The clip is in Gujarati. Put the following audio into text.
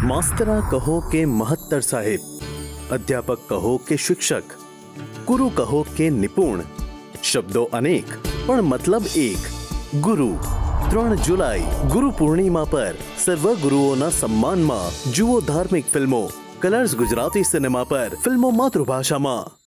માસ્તરા કહો કે મહત્તર સાહેબ, અધ્યાપક કહો કે શિક્ષક, ગુરુ કહો કે નિપુણ, શબ્દો અનેક પણ મતલબ એક, ગુરુ। 3 જુલાઈ ગુરુ પૂર્ણિમા પર સર્વ ગુરુઓના સન્માનમાં જુઓ ધાર્મિક ફિલ્મો કલર્સ ગુજરાતી સિનેમા પર, ફિલ્મો માતૃભાષામાં।